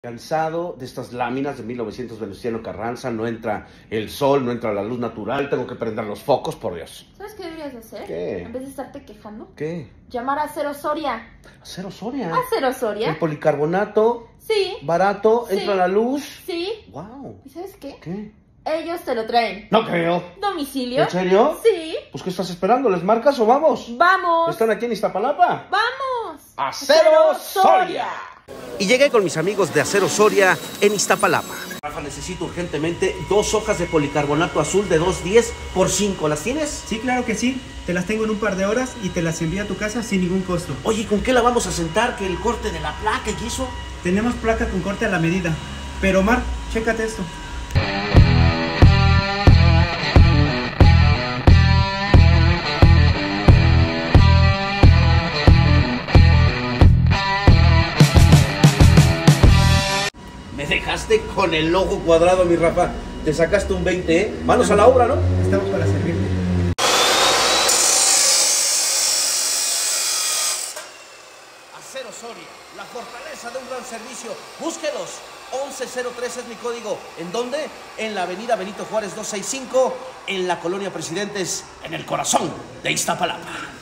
Cansado de estas láminas de 1900 Venustiano Carranza, no entra el sol, no entra la luz natural, tengo que prender los focos, por Dios. ¿Sabes qué deberías hacer? ¿Qué? En vez de estarte quejando. ¿Qué? Llamar a Acero Soria. ¿Acero Soria? ¿Acero Soria? ¿El policarbonato? Sí. ¿Barato? Sí. ¿Entra la luz? Sí. Wow. ¿Y sabes qué? ¿Qué? Ellos te lo traen. No creo. ¿Domicilio? ¿En serio? Sí. Pues, ¿qué estás esperando? ¿Les marcas o vamos? ¡Vamos! ¿Están aquí en Iztapalapa? ¡Vamos! ¡Acero Soria! Y llegué con mis amigos de Acero Soria en Iztapalapa. Rafa, necesito urgentemente 2 hojas de policarbonato azul de 210 por 5. ¿Las tienes? Sí, claro que sí. Te las tengo en un par de horas y te las envío a tu casa sin ningún costo. Oye, ¿con qué la vamos a sentar? ¿Que el corte de la placa y eso? Tenemos placa con corte a la medida. Pero Omar, chécate esto. Me dejaste con el ojo cuadrado, mi Rafa. Te sacaste un 20, ¿eh? Manos a la obra, ¿no? Estamos para servirte. Acero Soria, la fortaleza de un gran servicio. Búsquelos. 1103 es mi código. ¿En dónde? En la avenida Benito Juárez 265, en la colonia Presidentes, en el corazón de Iztapalapa.